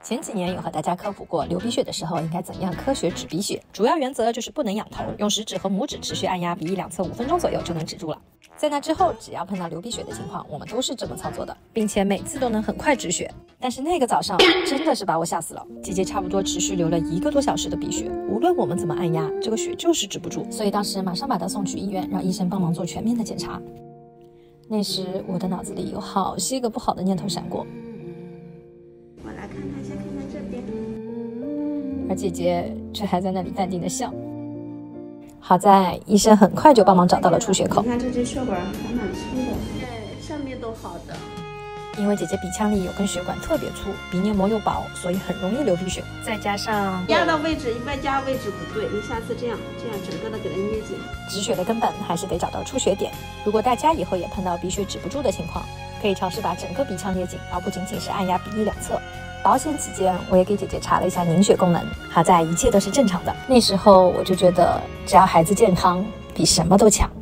前几年有和大家科普过流鼻血的时候应该怎样科学止鼻血，主要原则就是不能仰头，用食指和拇指持续按压鼻翼两侧5分钟左右就能止住了。在那之后，只要碰到流鼻血的情况，我们都是这么操作的，并且每次都能很快止血。但是那个早上真的是把我吓死了，姐姐差不多持续流了1个多小时的鼻血，无论我们怎么按压，这个血就是止不住，所以当时马上把她送去医院，让医生帮忙做全面的检查。那时我的脑子里有好些个不好的念头闪过， 我来看看，先看看这边。 而姐姐却还在那里淡定的笑。好在医生很快就帮忙找到了出血口。 你看这支血管还蛮粗的，对，上面都好的。 因为姐姐鼻腔里有根血管特别粗，鼻黏膜又薄，所以很容易流鼻血。再加上压的位置，外加位置不对，你下次这样整个的给它捏紧。 止血的根本还是得找到出血点。如果大家以后也碰到鼻血止不住的情况，可以尝试把整个鼻腔捏紧，而不仅仅是按压鼻翼两侧。保险起见，我也给姐姐查了一下凝血功能，好在一切都是正常的。那时候我就觉得，只要孩子健康，比什么都强。